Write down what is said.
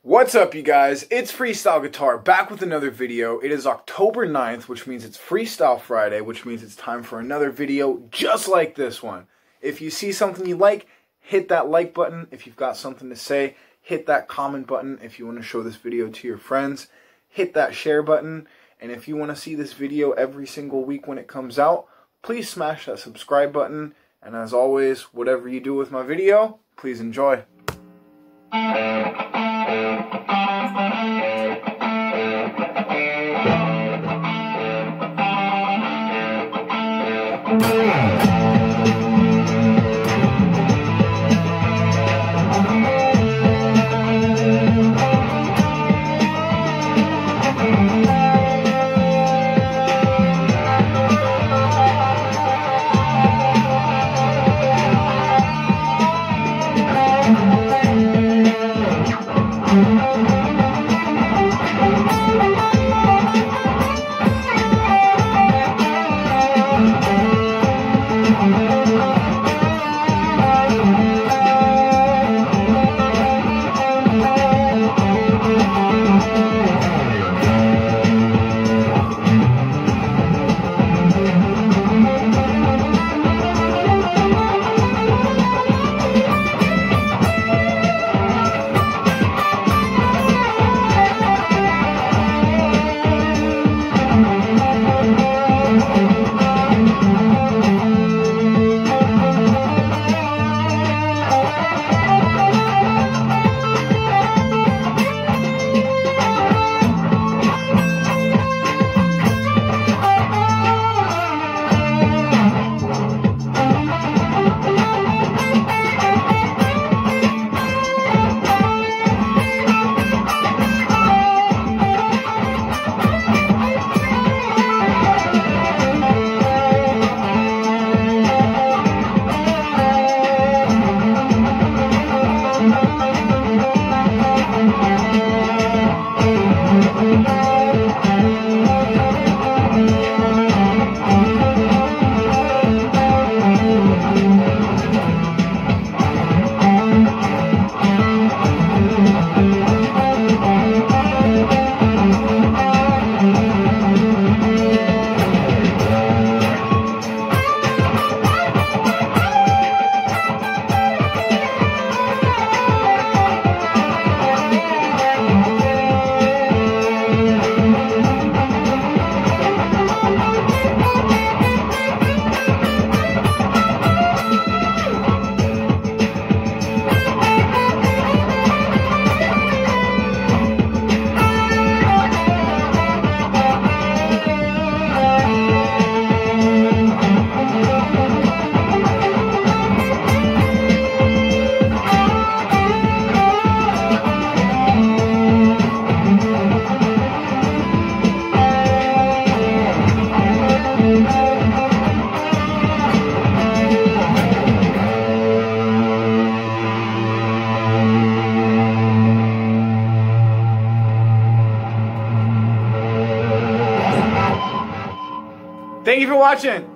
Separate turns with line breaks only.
What's up, you guys? It's Freestyle Guitar back with another video. It is October 9th, which means it's Freestyle Friday, which means it's time for another video just like this one. If you see something you like, hit that like button. If you've got something to say, hit that comment button. If you want to show this video to your friends, hit that share button. And if you want to see this video every single week when it comes out, please smash that subscribe button. And as always, whatever you do with my video, please enjoy. Thank you for watching.